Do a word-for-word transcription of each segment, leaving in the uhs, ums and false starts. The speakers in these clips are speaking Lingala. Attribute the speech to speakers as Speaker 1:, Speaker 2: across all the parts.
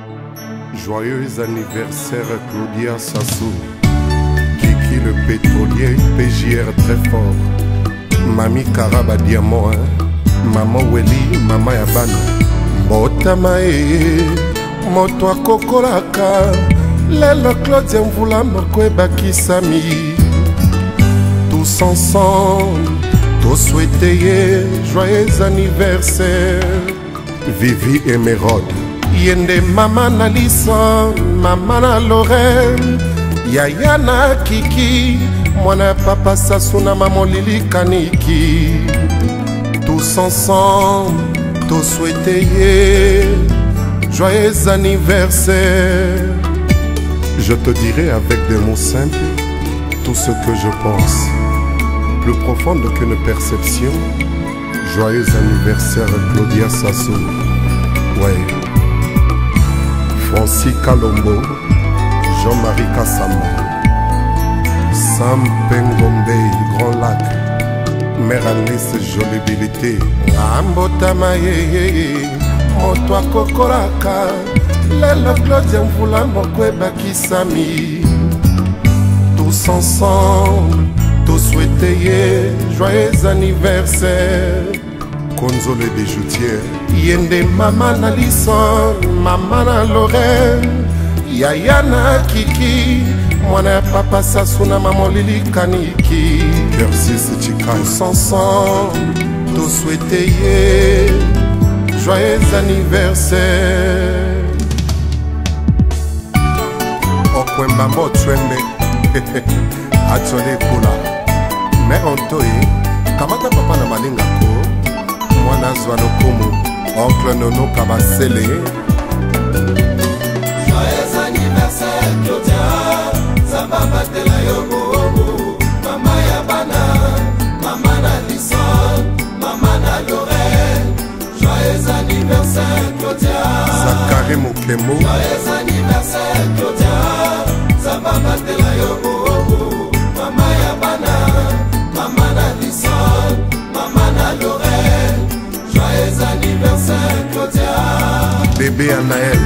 Speaker 1: Joyeux anniversaire Claudia Sassou, Kiki le pétrolier, P J R très fort, Mami Karaba Diamant, hein? Maman Weli, Mama Yabana, Mbotama e, Moto akokolaka, Lelo Claudia Mvula Mokwe Bakisami. Tous ensemble, tous souhaiter joyeux anniversaire. Vivi et Mérode, Yende Mama Nalisa, Mama na Lorraine, Yayana Kiki, Mwana Papa Sasuna Maman Lili Kaniki. Tous ensemble, tous souhaiter joyeux anniversaire. Je te dirai avec des mots simples tout ce que je pense, plus profonde qu'une perception. Joyeux anniversaire Claudia Sassou. Ouais. Francis Kalombo, Jean-Marie Kassama, Sam Pengombe, Grand Lac, Mère Alice Jolibilité, Ambotama ye, Moto akokolaka, Lelo Claudia Mvula Mokwe Bakisami. Tous ensemble, tous souhaiter joyeux anniversaire. Konzo le bijoutier, Yende Mama Nalisa, Mama na Lorraine, Yayana Kiki, Mwana Papa Sasuna Maman Lili Kaniki. Persis Chika. Tous ensemble, tous souhaiter joyeux anniversaire. Okwembambo Twembe, Atole Kula, Mais Antoye, Kamata Papa na Malinga ko, Mwana Zwano Kumu, Oncle Nono Kabasele.
Speaker 2: Joyeux anniversaire Claudia, Zamba Batela Yobo, Mama Yabana, Mama Nalisa, Mama na Lorraine. Joyeux anniversaire Claudia,
Speaker 1: Zakari Mokemo.
Speaker 2: Joyeux anniversaire Claudia, Zamba Batela Yobo, Mama Yabana, Mama Nalisa, Mama na Lorraine. Joyeux anniversaire Claudia.
Speaker 1: Bébé Anaël.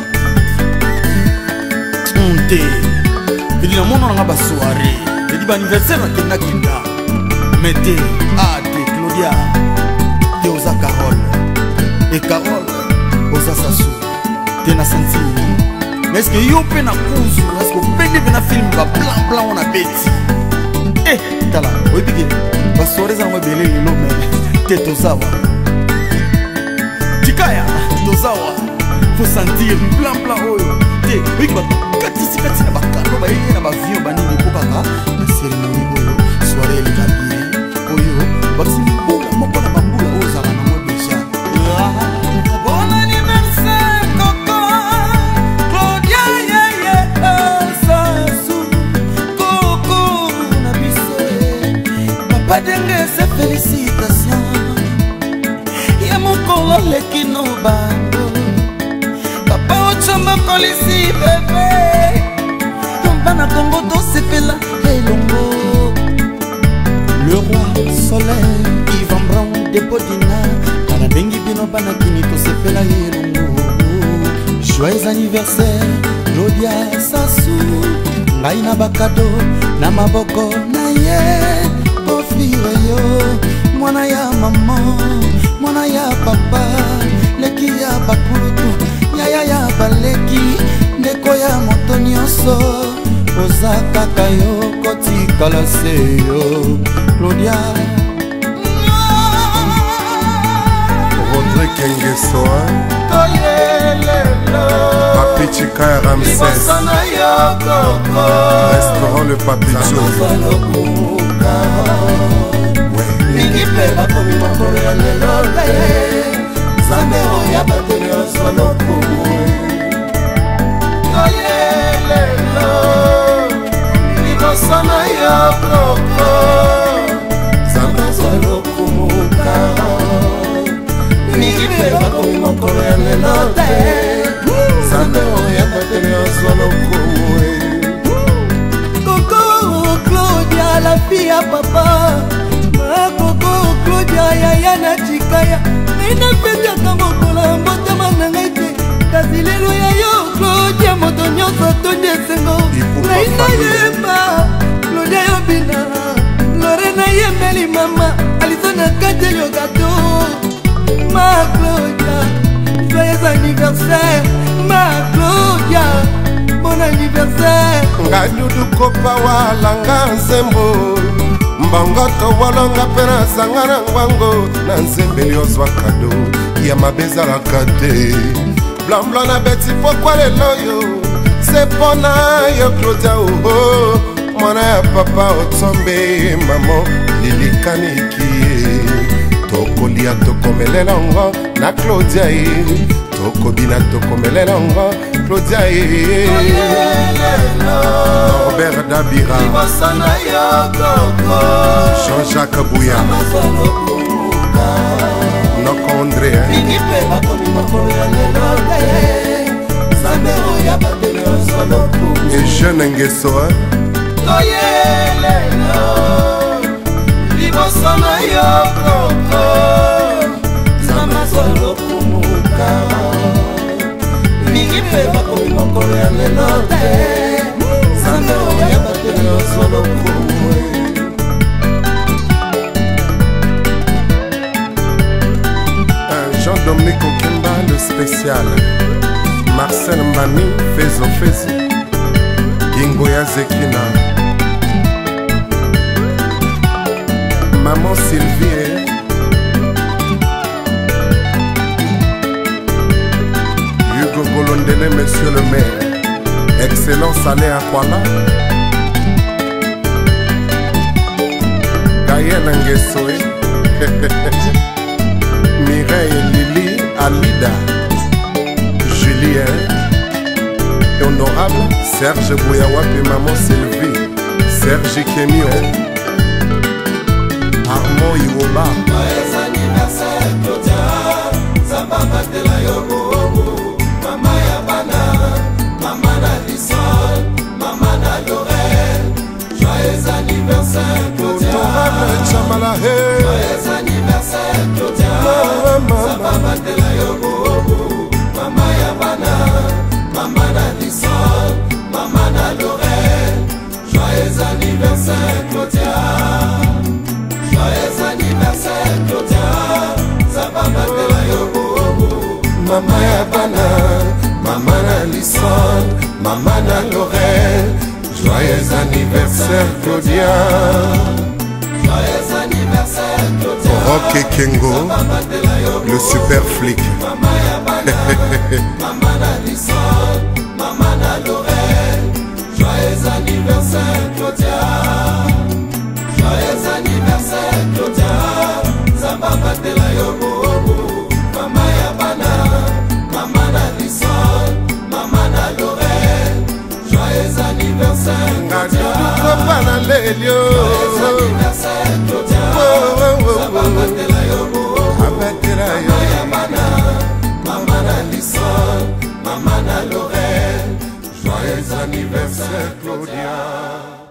Speaker 3: Monté. Il dit la monde en a pas soirée. Il dit anniversaire na kenda kenda. Mettez Ade Claudia. Et Oza Carole. Et Carole Oza Sassou. T'es na senti. Mais est-ce que yo pe na kuzu? Est-ce que vous pouvez venir film ba blanc blanc on a bêti? Eh, tala. Oui bigé. Ba soirée za mwebele lilo mais. T'es Tozawa. Tikaya Tozawa. Faut sentir blanc blanc oyo. T'es oui quoi. Katisi katisi na bakano ba yé na ba vieux ba nini ko kaka. La cérémonie oyo. Soirée elle va bien. Oyo. Ba si bula moko na bambula oza na mo déjà.
Speaker 2: Bon anniversaire Coco, Claudia ye ye Sassou, Coco na biso. Papa Dengue se félicitations. Ya mokolo leki no bando. Papa Ochamba kolisi bébé. Bana Congo to sepela elongo. Le roi soleil, Yvan Brown de Podina. Tala bengi bino bana kini to sepela elongo. Joyeux anniversaire Claudia Sassou. Ngai na bakado na maboko na ye. Ofire yo, mwana ya mama, mwana ya papa. Leki ya bakulutu, yaya ya baleki. Ndeko ya moto nyonso, oza kaka yo kotikala se yo Claudia.
Speaker 1: Rodrigue Kengesoa.
Speaker 2: Toyelelo
Speaker 1: Papi Chika Ramsès.
Speaker 2: Libosana yo Coco.
Speaker 1: Restaurant Le Papicho.
Speaker 2: Mingi pe bakomi mokolo ya lelo te. Zambe oya bateli oso lokumu. Toyelelo Libosana yo Coco. Zambe oso lokumu karo. Mingi pe bakomi mokolo ya lelo te. Zambe oya bateli oso lokumu. Coco Claudia la fille à papa. Ma Coco Claudia yaya na chikaya. Ina pete kama kola mbota manangete. Kasi lelo ya yo nyonso tondi esengo ngai nayeba Claudia yobina lore nayembeli mama aliso na kati yo gato ma Claudia joyeux anniversaire ma Claudia bon anniversaire
Speaker 1: ngadudu kopa walanga nzembo mbongoto walonga mpe nazanga na ngwango na nzembeli ozwa kado ya mabezalaka te blambla na beti pokwa lelo yo se mpona yo Claudia oho mwana ya papa otombe mamo lilikaniki ye tokolia tokomelela ngo na Claudia ye tokobina tokomelela ngo Claudia ye Robert Dabira Jean-Jacques Bouya Noko André et jeune Ngeso Jean-Dominique Okemba, le spécial Marcel Mbani, Fezo Fezo Gingoya Zekina Maman Sylvie Hugo Golondele, monsieur le maire Excellent Salé Akwala Gaël Ngesoe Mireille Lili Alida Julien Honorable Serge Bouyawape Maman Sylvie Serge Kenio Armand Iwoba
Speaker 2: Joyeux anniversaire Claudia Zamba batela yo bobo Mama ya bana Mama na Lison Mama na Lorel Joyeux anniversaire Claudia Joyeux anniversaire Claudia Zamba batela yo bobo Mama ya bana Mama na Lison Mama na Lorel Joyeux anniversaire Claudia Joyeux anniversaire Claudia Zamba batela yo bobo Mama ya bana Mama na Lison Mama na Lorel Joyeux anniversaire Claudia Joyeux anniversaire Claudia
Speaker 1: Rock et Kengo le super flic
Speaker 2: Mama ya bana Mama na Lison Mama na Lorel Joyeux anniversaire Claudia Joyeux anniversaire Claudia Zamba batela yo bobo Mama ya bana Mama na Lison Mama na Lorel Joyeux anniversaire Claudia Joyeux anniversaire Claudia Zamba batela yo bobo Mama ya bana Mama na Lison Mama na Lorel Joyeux anniversaire Claudia.